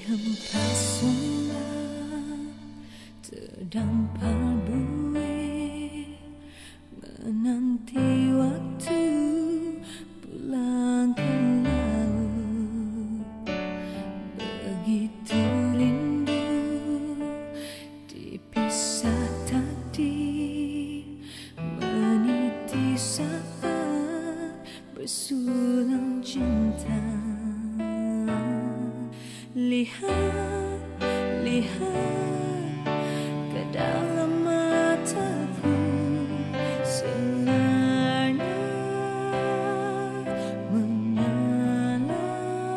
Terpesona terdampar buih, menanti waktu pulang ke laut. Begitu rindu dipisah takdir, meniti saat bersulam cinta. Lihat, lihat ke dalam mataku, sinarnya menyala.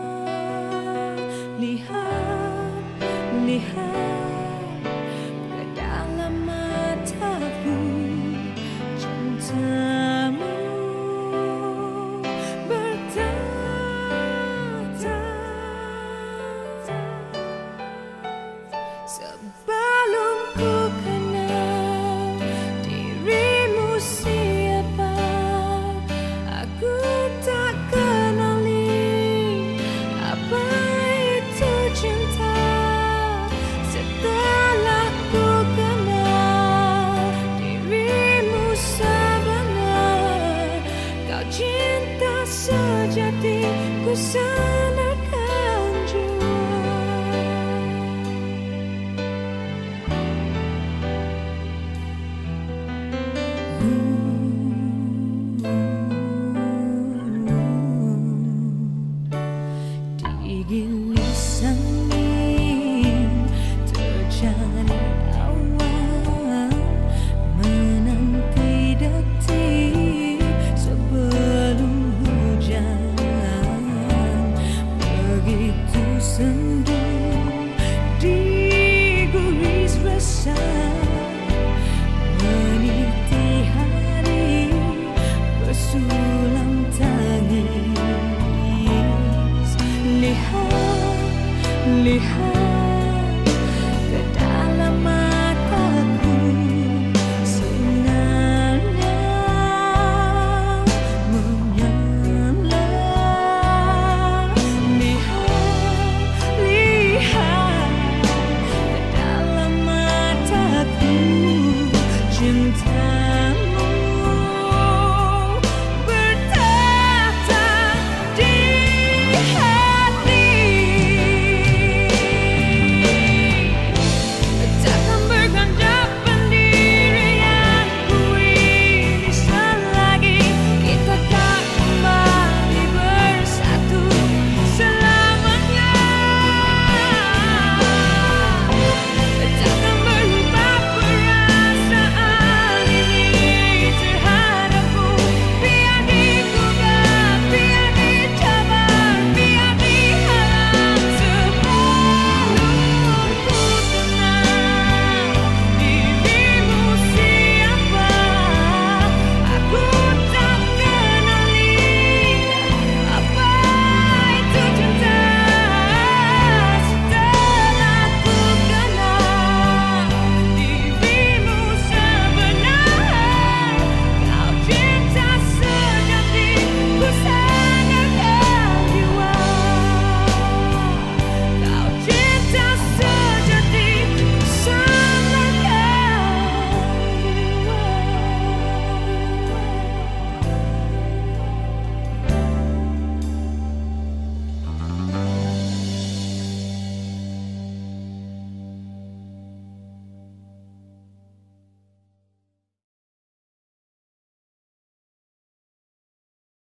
Lihat, lihat ke dalam mataku, cintamu sebelum ku kenal dirimu siapa, aku tak kenali apa itu cinta. Setelah ku kenal dirimu sebenar, kau cinta sejati, ku sandarkan jiwa. Digilis angin terjadi awan, menanti detik sebelum hujan. Begitu sendu diguris resah, meniti hari bersulam tangis. Lihat, lihat